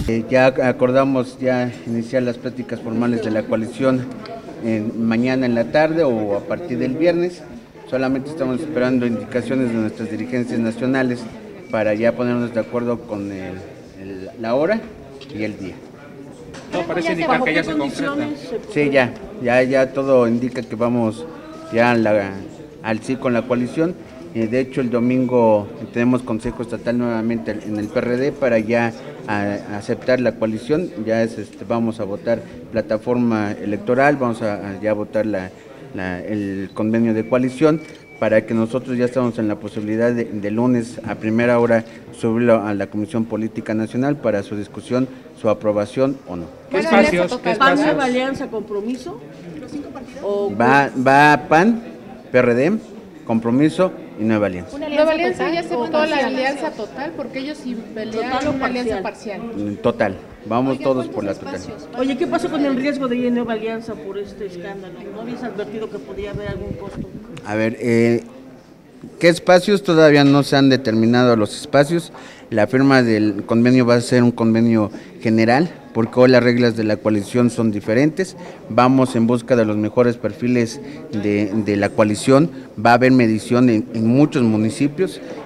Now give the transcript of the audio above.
Ya acordamos iniciar las pláticas formales de la coalición mañana en la tarde o a partir del viernes. Solamente estamos esperando indicaciones de nuestras dirigencias nacionales para ya ponernos de acuerdo con la hora y el día. No, parece indicar que ya se concreta. Sí, ya todo indica que vamos ya al sí con la coalición. De hecho, el domingo tenemos Consejo Estatal nuevamente en el PRD para ya aceptar la coalición. Ya vamos a votar plataforma electoral, vamos a ya votar el convenio de coalición para que nosotros ya estemos en la posibilidad de lunes a primera hora subirlo a la Comisión Política Nacional para su discusión, su aprobación o no. ¿Qué espacios? ¿PAN, Nueva Alianza, Compromiso? ¿Los 5 partidos? Va PAN, PRD, Compromiso y Nueva Alianza. Nueva Alianza ya aceptó la alianza total porque ellos sí pelearon una alianza parcial. Total, vamos todos por la total. Oye, ¿qué pasó con el riesgo de ir en Nueva Alianza por este escándalo? ¿No habías advertido que podría haber algún costo? A ver, ¿qué espacios? Todavía no se han determinado los espacios. La firma del convenio va a ser un convenio general, porque hoy las reglas de la coalición son diferentes. Vamos en busca de los mejores perfiles de la coalición. Va a haber medición en muchos municipios